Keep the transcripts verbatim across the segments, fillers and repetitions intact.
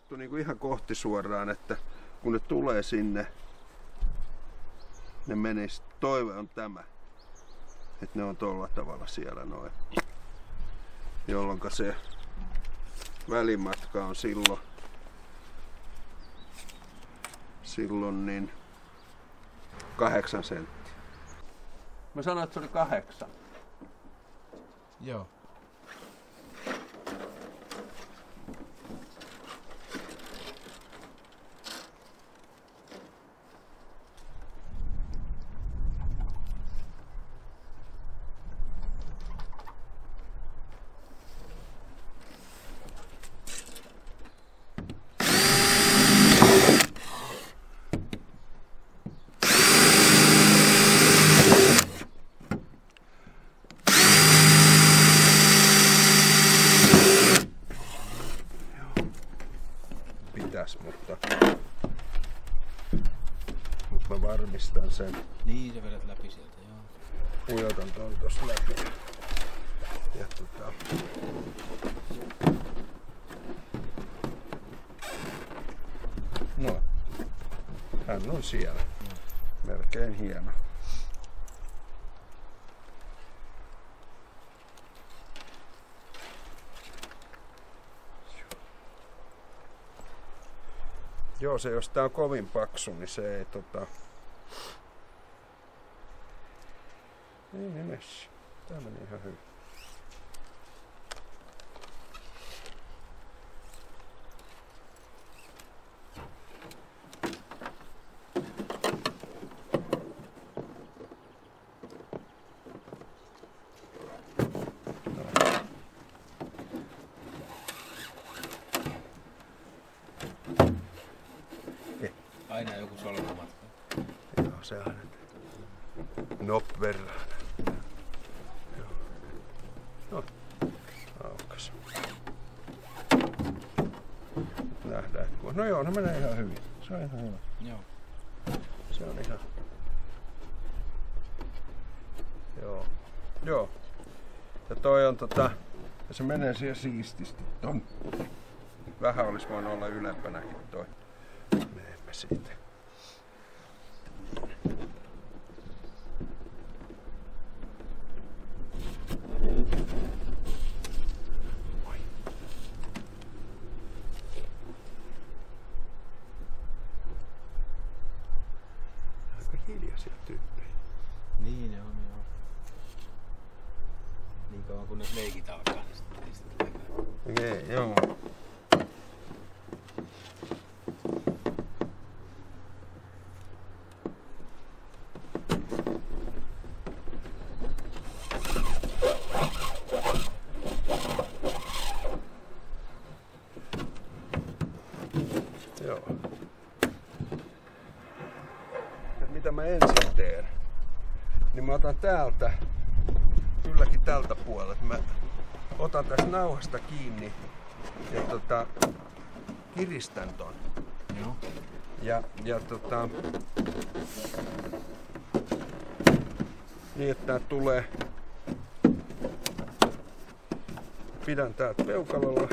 laitettu niinku ihan kohti suoraan, että kun ne tulee sinne, ne menis. Toive on tämä, että ne on tolla tavalla siellä noin. Jolloin se välimatka on silloin, silloin niin kahdeksan senttiä. Mä sanoin, että se oli kahdeksan. Joo. Mutta, mutta mä varmistan sen. Niin, sä vedät läpi sieltä, joo. Pujotan ton tosta läpi. Ja tota... No, hän on siellä. No. Melkein hieno. Joo, se jos tää on kovin paksu, niin se ei tota... Ei ne messi. Tää meni ihan hyvin. Aina joku solmumatka. Joo, se aina. Nop verran. Joo. No, aukas. Nähdään. No joo, no menee ihan hyvin. Se on ihan hyvä. Joo. Se on ihan... Joo. Joo. Ja toi on tota... Ja se menee siihen siististi. Ton. Vähän olis voinut olla ylempänäkin toi. Menemme siitä. Moi. Aika hiljaisia tyyppejä. Niin ne on, joo. Niin kauan kun ne leikit alkaa, niin sitten ei sitä tekee. Okei, joo. Joo. Ja mitä mä ensin teen, niin mä otan täältä, kylläkin tältä puolelta, mä otan tästä nauhasta kiinni ja tota, kiristän ton. Joo. Ja, ja tota, niin että tää tulee, pidän täältä peukalolla.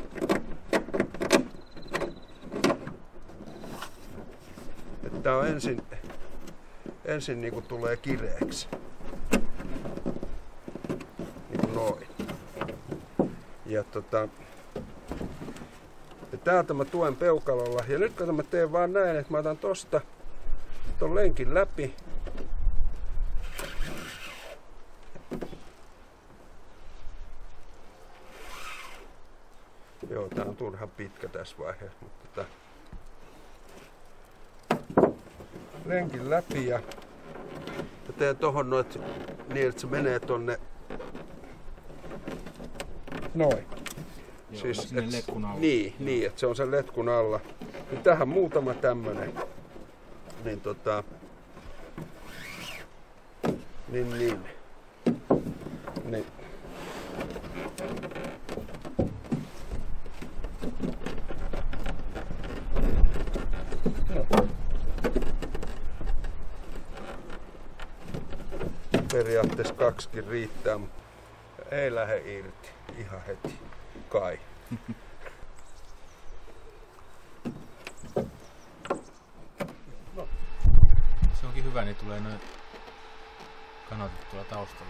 Tää on ensin, ensin niinku tulee kireeksi. Niinku noin. Ja tota... Ja täältä mä tuen peukalolla. Ja nyt kato mä teen vaan näin, että mä otan tosta ton lenkin läpi. Joo, tää on turhan pitkä tässä vaiheessa, mutta tota... lenkin läpi ja, ja teen tohon noit niin, että se menee tonne noin. Joo, siis, et, letkun alla. Niin, Joo. niin, että se on sen letkun alla. Ja tähän muutama tämmönen. Niin tota... Niin, niin. Niin. No. Periaatteessa kaksikin riittää, mutta ei lähde irti ihan heti. Kai. tulee noin kanotit tuolla taustalla.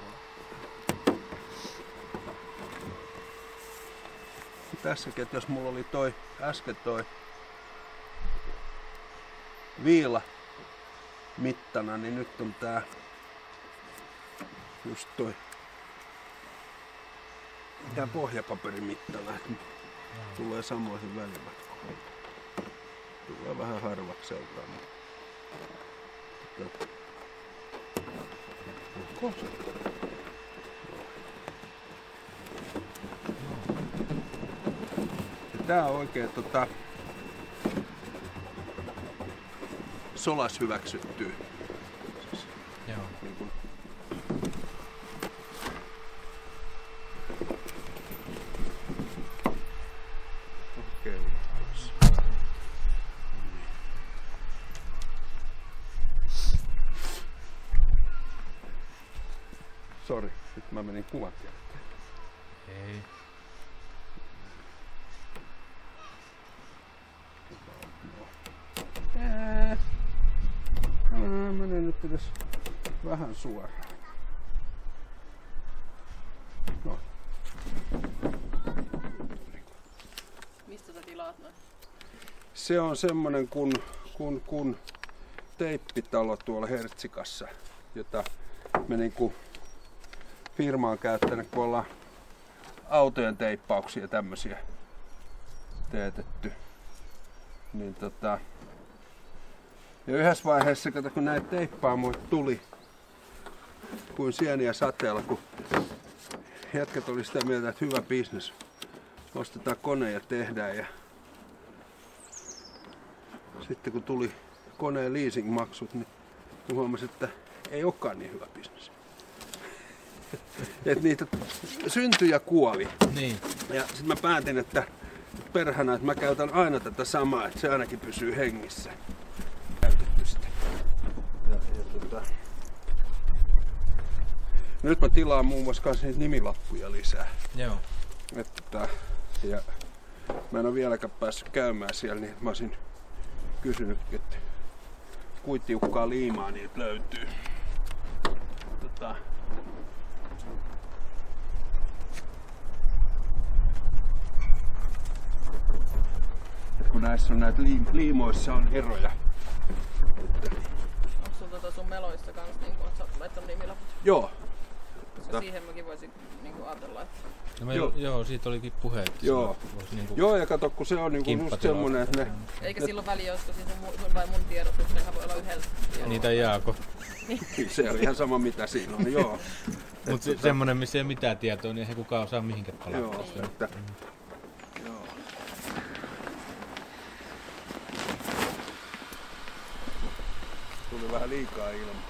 Tässäkin, että jos mulla oli toi äsken toi viila mittana, niin nyt on tää just toi tää pohjapaperi mittana, että tulee samoihin välimatkoihin. Tulee vähän harvakseltaan. Mutta onko se? Tää on oikein tota solas hyväksyttyä. Joo. Niin kun okei. Sori, nyt mä menin kuvat jälkeen. Ei. Ää, Ää, menen nyt edes vähän suoraan. No. Mistä sä tilaat noin? Se on semmonen kun, kun, kun teippitalo tuolla Hertsikassa, jota me niinku firma on käyttänyt, kun ollaan autojen teippauksia ja tämmösiä teetetty. Niin tota, ja yhdessä vaiheessa, kato, kun näitä teippaamoita tuli kuin sieniä sateella, kun jätkät oli sitä mieltä, että hyvä bisnes, ostetaan kone ja tehdään. Ja sitten kun tuli koneen leasingmaksut, niin huomasin, että ei olekaan niin hyvä bisnes. Että niitä syntyi ja kuoli. Niin. Ja sitten mä päätin, että perhana, että mä käytän aina tätä samaa, että se ainakin pysyy hengissä. Käytetty sitä. Ja, ja tota... Nyt mä tilaan muun muassa kans niitä nimilappuja lisää. Joo. Että, ja mä en ole vieläkään päässyt käymään siellä, niin mä olisin kysynyt, että kuinka tiukkaa liimaa niitä löytyy. Tota, kun näissä on näitä liim- liimoissa on eroja. Että, Onko sulla tota sun meloissa kans niinku, oot sä laittanut nimilaput? joo. Koska Ta- siihen mäkin voisin niinku ajatella, että No me, Joo. joo. joo, siitä olikin puhe. Että Joo. voisi niinku Joo, ja kato, kun se on niinku just kimppatilauksia semmonen, että ne... tehdä. eikä silloin väliä, olisiko siinä sun, mun- sun vai mun tiedot, koska nehän voi olla yhdeltä. Niitä jaako. Se on ihan sama mitä siinä on, joo. Mut se, semmonen, missä ei ole mitään tietoa, niin eihän kukaan osaa mihinkään palata. Joo, että... Joo. Tuli vähän liikaa ilmaa.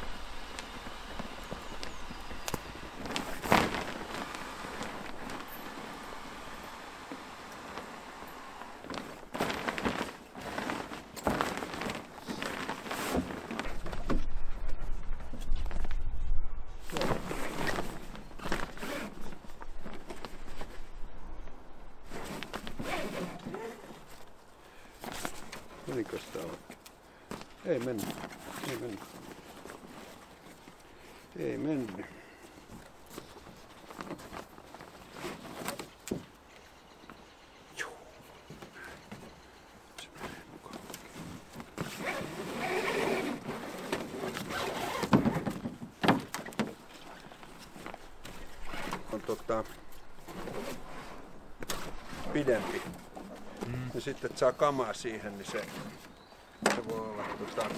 Menikö sitä oikein? Ei mennyt. Ei mennyt. Ei mennyt. Juu. Se menee mukaan. On tota pidempi. Mm. Ja sitten, että saa kamaa siihen, niin se, se voi olla tota...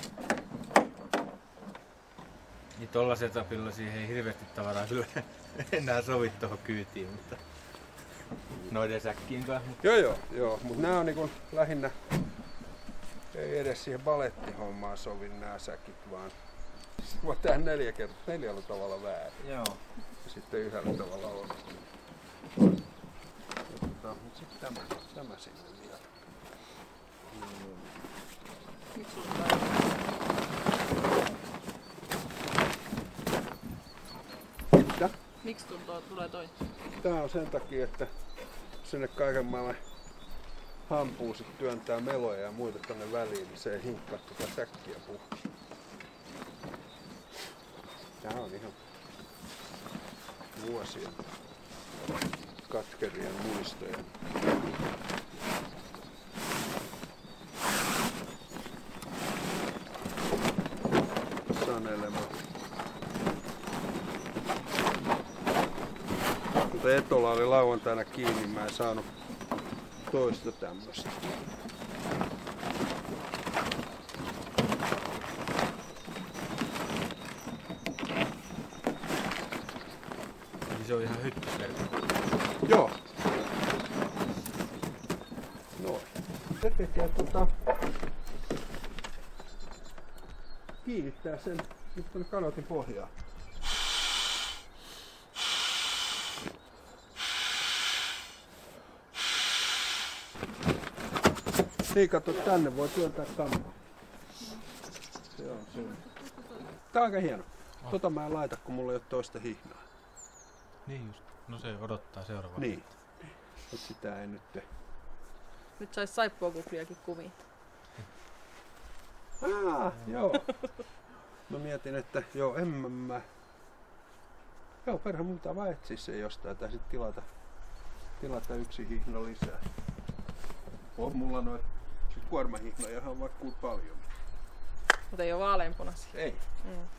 Niin tolla setupilla siihen ei hirveästi tavaraa kyllä enää sovi tohon kyytiin, mutta noiden säkkiin kanssa. Joo joo, joo. Mut nää on niinku lähinnä... Ei edes siihen balettihommaan sovi nää säkit, vaan... Sitten voi tehdä neljä kertaa, neljällä tavalla väärin. Joo. Ja sitten yhdellä tavalla on. Tota, mut sit tämä, tämä sinne vielä. miksi sulla tulee? Mitä? Miksi tulla, tulee toi? Tää on sen takia, että sinne kaiken maailman hampuusit työntää meloja ja muita tonne väliin, niin se ei hinkkaa tota säkkiä puhki. Tää on ihan vuosien katkerien muistojen. Sanelema. Mutta Etola oli lauantaina kiinni, mä en saanut toista tämmöstä. Se on ihan hyttysverkko. Joo. Noin. Se tekee tota... kiinnittää sen nyt tuonne kanotin pohjaan. Niin, kato, tänne voi työntää kamaa. Se on se. Tää on aika hieno. Tota mä en laita, kun mulla ei ole toista hihnaa. Niin just. No se odottaa seuraavaa. Niin. Mut sitä ei nyt tee. Nyt sais saippuakukliakin kumiin. Ah, joo. Mä mietin, että joo, en mä... mä. Joo, perhän muuta vaan etsiä se jostain tai sit tilata, tilata yksi hihna lisää. On mulla noit kuormahihnojahan vaikka kuinka paljon. Mutta ei oo vaaleanpunaisia. Ei. Mm.